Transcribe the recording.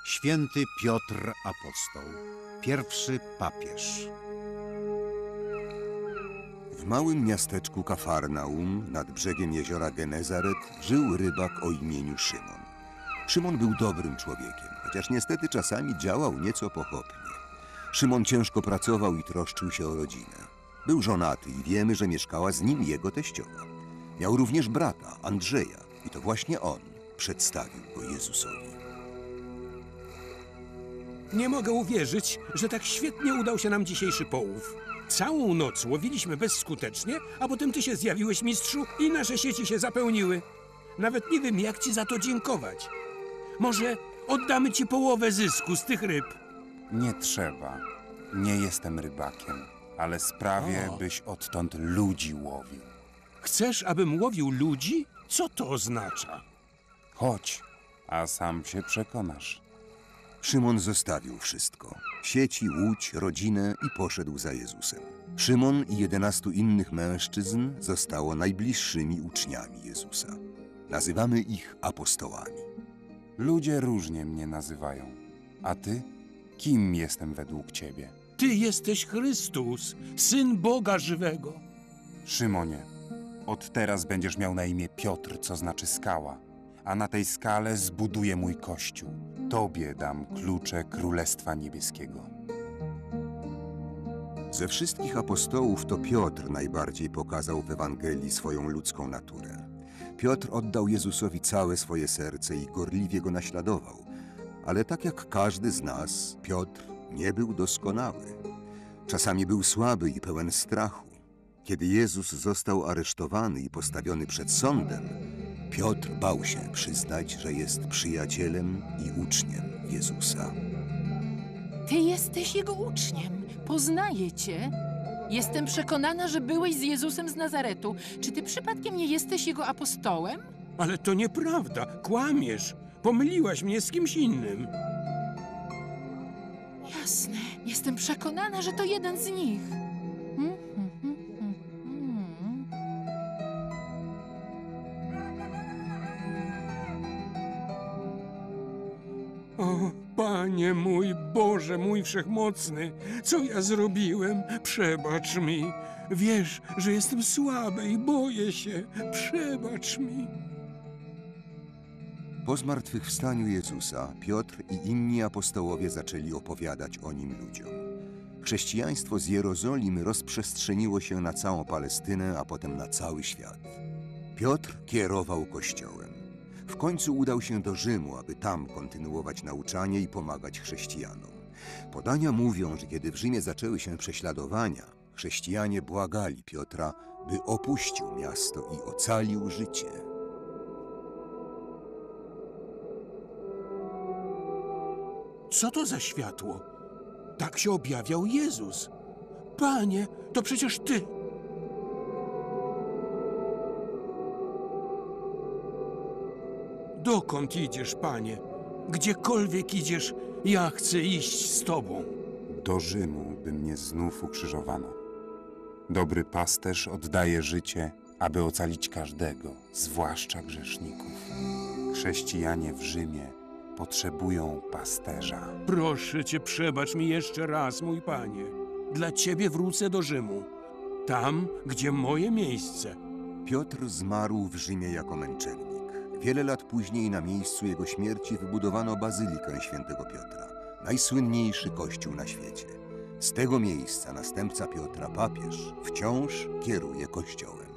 Święty Piotr Apostoł, pierwszy papież. W małym miasteczku Kafarnaum, nad brzegiem jeziora Genezaret, żył rybak o imieniu Szymon. Szymon był dobrym człowiekiem, chociaż niestety czasami działał nieco pochopnie. Szymon ciężko pracował i troszczył się o rodzinę. Był żonaty i wiemy, że mieszkała z nim jego teściowa. Miał również brata, Andrzeja, i to właśnie on przedstawił go Jezusowi. Nie mogę uwierzyć, że tak świetnie udał się nam dzisiejszy połów. Całą noc łowiliśmy bezskutecznie, a potem ty się zjawiłeś, mistrzu, i nasze sieci się zapełniły. Nawet nie wiem, jak ci za to dziękować. Może oddamy ci połowę zysku z tych ryb? Nie trzeba. Nie jestem rybakiem, ale sprawię, byś odtąd ludzi łowił. Chcesz, abym łowił ludzi? Co to oznacza? Chodź, a sam się przekonasz. Szymon zostawił wszystko. Sieci, łódź, rodzinę i poszedł za Jezusem. Szymon i 11 innych mężczyzn zostało najbliższymi uczniami Jezusa. Nazywamy ich apostołami. Ludzie różnie mnie nazywają. A ty? Kim jestem według ciebie? Ty jesteś Chrystus, Syn Boga żywego. Szymonie, od teraz będziesz miał na imię Piotr, co znaczy skała. A na tej skale zbuduję mój kościół. Tobie dam klucze Królestwa Niebieskiego. Ze wszystkich apostołów to Piotr najbardziej pokazał w Ewangelii swoją ludzką naturę. Piotr oddał Jezusowi całe swoje serce i gorliwie go naśladował. Ale tak jak każdy z nas, Piotr nie był doskonały. Czasami był słaby i pełen strachu. Kiedy Jezus został aresztowany i postawiony przed sądem, Piotr bał się przyznać, że jest przyjacielem i uczniem Jezusa. Ty jesteś Jego uczniem. Poznaję Cię. Jestem przekonana, że byłeś z Jezusem z Nazaretu. Czy Ty przypadkiem nie jesteś Jego apostołem? Ale to nieprawda, kłamiesz. Pomyliłaś mnie z kimś innym. Jasne. Jestem przekonana, że to jeden z nich. O, Panie mój, Boże mój Wszechmocny, co ja zrobiłem? Przebacz mi. Wiesz, że jestem słaby i boję się. Przebacz mi. Po zmartwychwstaniu Jezusa Piotr i inni apostołowie zaczęli opowiadać o nim ludziom. Chrześcijaństwo z Jerozolimy rozprzestrzeniło się na całą Palestynę, a potem na cały świat. Piotr kierował Kościołem. W końcu udał się do Rzymu, aby tam kontynuować nauczanie i pomagać chrześcijanom. Podania mówią, że kiedy w Rzymie zaczęły się prześladowania, chrześcijanie błagali Piotra, by opuścił miasto i ocalił życie. Co to za światło? Tak się objawiał Jezus. Panie, to przecież Ty. Dokąd idziesz, Panie? Gdziekolwiek idziesz, ja chcę iść z Tobą. Do Rzymu, by mnie znów ukrzyżowano. Dobry pasterz oddaje życie, aby ocalić każdego, zwłaszcza grzeszników. Chrześcijanie w Rzymie potrzebują pasterza. Proszę Cię, przebacz mi jeszcze raz, mój Panie. Dla Ciebie wrócę do Rzymu. Tam, gdzie moje miejsce. Piotr zmarł w Rzymie jako męczennik. Wiele lat później na miejscu jego śmierci wybudowano Bazylikę Świętego Piotra, najsłynniejszy kościół na świecie. Z tego miejsca następca Piotra, papież, wciąż kieruje Kościołem.